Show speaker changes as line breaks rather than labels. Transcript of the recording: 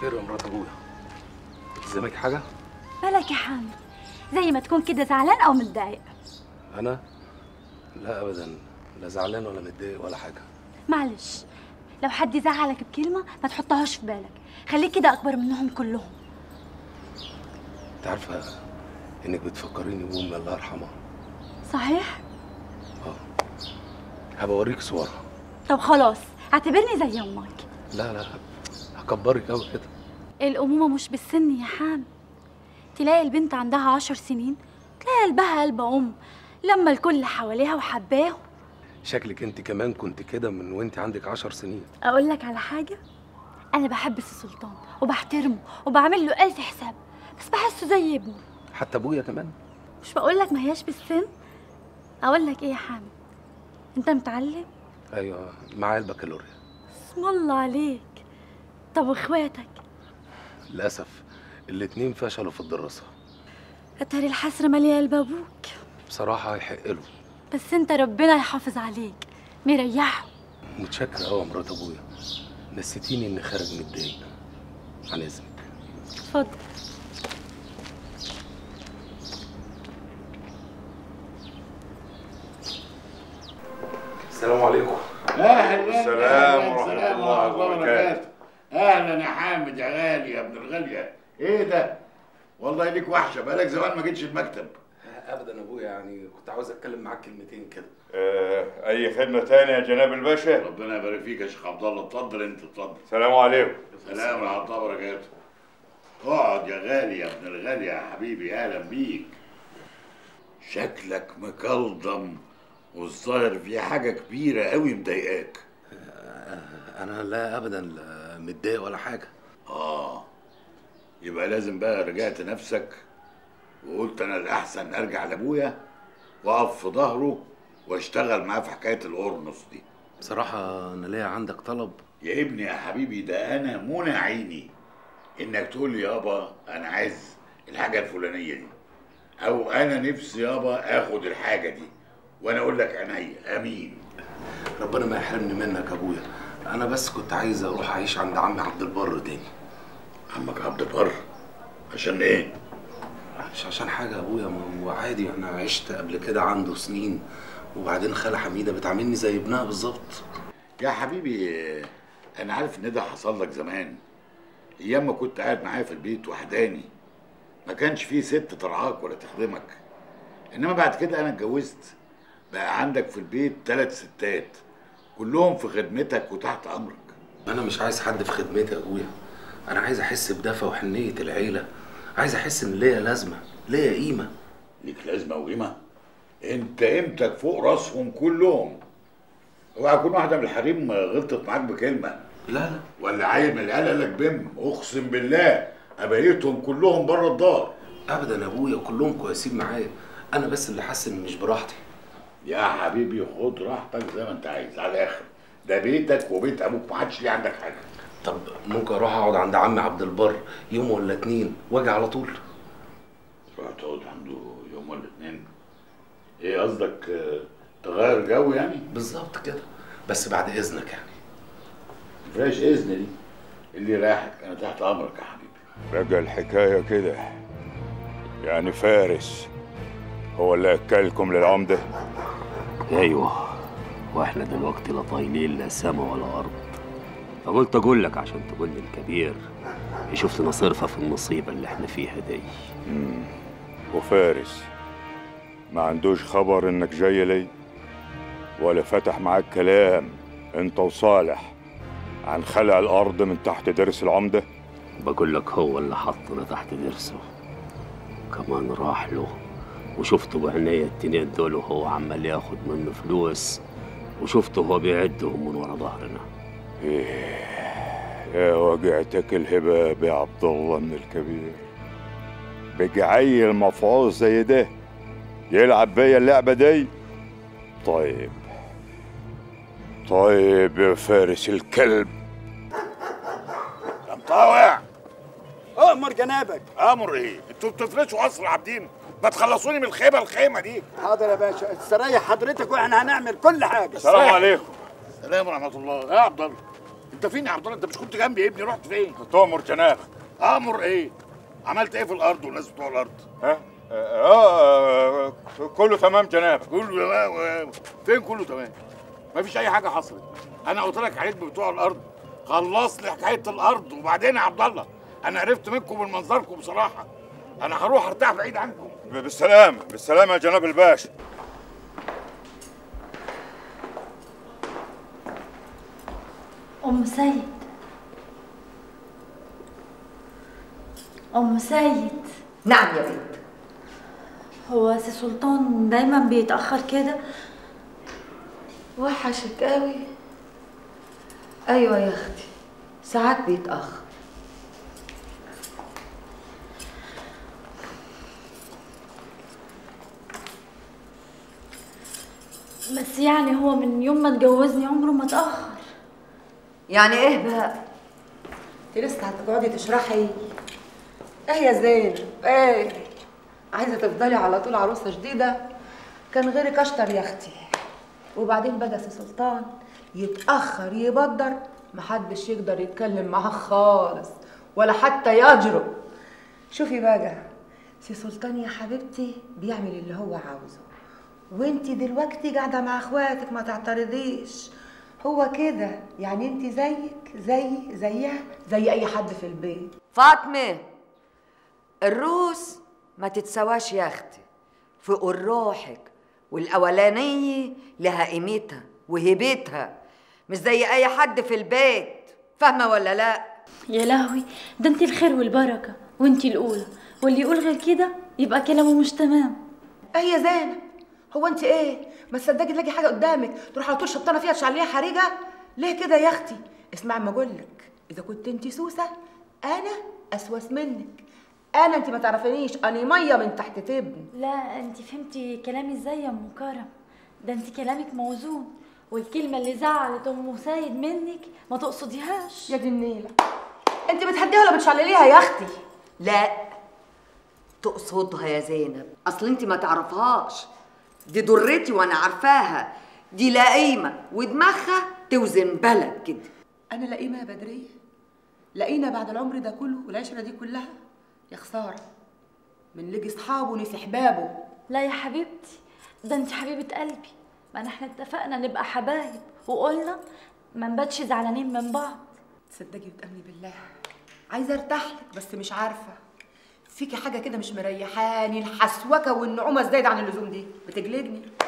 خير يا مرات ابويا؟ التزامك حاجه؟
مالك يا حامد؟ زي ما تكون كده زعلان او متضايق.
انا؟ لا ابدا، لا زعلان ولا متضايق ولا حاجه.
معلش، لو حد زعلك بكلمه ما تحطهاش في بالك، خليك كده اكبر منهم كلهم.
انت عارفه انك بتفكريني بامي الله يرحمها.
صحيح؟
اه، هبقى اوريك صورها.
طب خلاص، اعتبرني زي امك.
لا لا، هكبرك قوي كده.
الامومه مش بالسن يا حامد. تلاقي البنت عندها 10 سنين تلاقي قلبها قلب ام، لما الكل حواليها وحباهم.
شكلك انت كمان كنت كده من وانت عندك 10 سنين.
اقول لك على حاجه، انا بحب سي سلطان وبحترمه وبعمل له الف حساب، بس بحسه زي ابني.
حتى ابويا كمان.
مش بقول لك ما هياش بالسن. اقول لك ايه يا حامد، انت متعلم؟
ايوه، معايا البكالوريا.
اسم الله عليك. طب واخواتك؟
للاسف الاتنين فشلوا في الدراسه.
اتاري الحسره ماليه قلب ابوك.
بصراحه هيحق له.
بس انت ربنا يحافظ عليك، مريحه.
متشكر قوي يا مرات ابويا، نسيتيني اني خارج متضايق. عن اذنك.
اتفضل.
السلام عليكم.
اهلا.
السلام ورحمة الله وبركاته.
اهلا يا حامد يا غالي يا ابن الغالية. ايه ده؟ والله ليك وحشة، بقالك زمان ما جيتش المكتب.
ابدا ابويا، يعني كنت عاوز اتكلم معاك كلمتين كده.
اي خدمة تانية يا جناب الباشا؟
ربنا يبارك فيك يا شيخ عبد الله، اتفضل انت اتفضل.
السلام عليكم.
سلام ورحمة الله وبركاته. اقعد يا غالي يا ابن الغالي يا حبيبي، اهلا بيك. شكلك مكلضم والظاهر في حاجة كبيرة قوي مضايقاك.
انا لا ابدا، لا متضايق ولا حاجه.
يبقى لازم بقى رجعت نفسك وقلت انا الاحسن ارجع لابويا واقف في ظهره واشتغل معاه في حكايه القرنص دي.
بصراحه انا ليا عندك طلب.
يا ابني يا حبيبي، ده انا منى عيني انك تقول لي يابا انا عايز الحاجه الفلانيه دي، او انا نفسي يابا اخد الحاجه دي، وانا اقول لك عينيا امين.
ربنا ما يحرمني منك يا ابويا. انا بس كنت عايز اروح اعيش عند عمي عبد البر تاني.
عمك عبد البر؟ عشان ايه؟
مش عشان حاجه يا ابويا، ما هو عادي، انا عشت قبل كده عنده سنين، وبعدين خالة حميده بتعاملني زي ابنها بالظبط.
يا حبيبي انا عارف ان ده حصل لك زمان، ايام ما كنت قاعد معايا في البيت وحداني، ما كانش فيه ست ترعاك ولا تخدمك. انما بعد كده انا اتجوزت، بقى عندك في البيت 3 ستات كلهم في خدمتك وتحت امرك.
انا مش عايز حد في خدمتي يا ابويا، انا عايز احس بدفى وحنيه العيله، عايز احس ان ليا لازمه، ليا قيمه.
ليك لازمه وقيمه؟ انت قيمتك فوق راسهم كلهم. اوعى يكون واحده من الحريم غلطت معاك بكلمه.
لا
ولا عيل من العيال قال لك بم، اقسم بالله ابيتهم كلهم بره الدار.
ابدا يا ابويا، كلهم كويسين معايا، انا بس اللي حاسس ان مش براحتي.
يا حبيبي خد راحتك زي ما انت عايز على الاخر، ده بيتك وبيت ابوك، ما حدش ليه عندك حاجه.
طب ممكن اروح اقعد عند عمي عبد البر يوم ولا 2 واجي على طول؟
تروح تقعد عنده يوم ولا 2؟ ايه قصدك، تغير جو يعني؟
بالظبط كده، بس بعد اذنك يعني.
مفيهاش اذن دي، اللي رايحك انا تحت امرك يا حبيبي.
بقى الحكاية كده يعني فارس هو اللي اكلكم للعمدة؟
ايوه، واحنا دلوقتي لا طايلين لا سما ولا ارض، فقلت اقول لك عشان تقول لي الكبير يشوف لنا صرفه في المصيبه اللي احنا فيها دي.
وفارس ما عندوش خبر انك جاي لي، ولا فتح معاك كلام انت وصالح عن خلع الارض من تحت درس العمده؟
بقول لك هو اللي حطنا تحت درسه، كمان راح له وشفته بعينيا التنين دول وهو عمال ياخد منه فلوس، وشفته هو بيعدهم من ورا ظهرنا.
ايه يا وجعتك الهباب يا عبد الله من الكبير، بقى عيل مفعوص زي ده يلعب بيا اللعبه دي؟ طيب يا فارس الكلب.
يا مطاوع،
أأمر جنابك.
امر ايه؟ انتوا بتفرشوا قصر عابدين، ما تخلصوني من الخيمه دي.
حاضر يا باشا، استريح حضرتك واحنا هنعمل كل حاجه.
السلام عليكم.
السلام ورحمه الله. يا عبد الله، انت فين يا عبد الله؟ انت مش كنت جنبي يا ابني؟ رحت فين؟
كنت امر جنابك.
امر ايه؟ عملت ايه في الارض والناس بتوع الارض؟
ها؟ كله تمام جنابك.
كله فين كله تمام؟ مفيش اي حاجه حصلت. انا قلت لك عليك بتوع الارض، خلص لي حكايه الارض. وبعدين يا عبد الله انا عرفت منكم من منظركم بصراحه، انا هروح ارتاح بعيد عنكم.
بالسلامه بالسلامه يا جناب الباشا.
ام سيد، ام سيد.
نعم يا بنت.
هو سي سلطان دايما بيتاخر كده؟
وحشك قوي. ايوه يا اختي، ساعات بيتاخر.
بس يعني هو من يوم ما اتجوزني عمره ما اتاخر.
يعني ايه بقى؟ انت لسه هتقعدي تشرحي؟ ايه يا زينب؟ ايه عايزه تفضلي على طول عروسه جديده؟ كان غيرك اشطر يا اختي. وبعدين بقى سي سلطان يتاخر يبدر محدش يقدر يتكلم معاه خالص ولا حتى يجرؤ. شوفي بقى، سي سلطان يا حبيبتي بيعمل اللي هو عاوزه، وانتي دلوقتي قاعده مع اخواتك ما تعترضيش. هو كده يعني انتي زيك زيها زي اي حد في البيت. فاطمه، الروس ما تتسواش يا اختي، فوق روحك، والاولانيه لها قيمتها وهيبتها، مش زي اي حد في البيت. فاهمه ولا لا؟
يا لهوي، ده انتي الخير والبركه وانتي الاولى، واللي يقول غير كده يبقى كلامه مش تمام.
ايه يا زينب، هو انت ايه ما تصدقي تلاقي حاجه قدامك تروح على طول شبطانه فيها تشعليها حريقه؟ ليه كده يا اختي؟ اسمعي ما اقول لك، اذا كنت انت سوسه انا اسوس منك. انت ما تعرفينيش، انا ميه من تحت تبن.
لا انتي فهمتي كلامي ازاي يا ام كرم؟ ده انتي كلامك موزون، والكلمه اللي زعلت ام سيد منك ما تقصديهاش.
يا دي النيله، انت بتهديها ولا بتشعلليها يا اختي؟ لا تقصدها يا زينب، اصل انت ما تعرفهاش، دي ضرتي وانا عارفاها، دي لئيمه ودماغها توزن بلد كده. انا لئيمه يا بدريه؟ لقينا بعد العمر ده كله والعشره دي كلها؟ يا خساره، من لقي اصحابه ونسي احبابه.
لا يا حبيبتي، ده انت حبيبه قلبي، ما احنا اتفقنا نبقى حبايب وقلنا ما نباتش زعلانين من بعض.
تصدقي وتامني بالله عايزه ارتاح لك، بس مش عارفه، فيكي حاجه كده مش مريحاني، الحسوكه والنعومه الزايده عن اللزوم دي بتجلدني.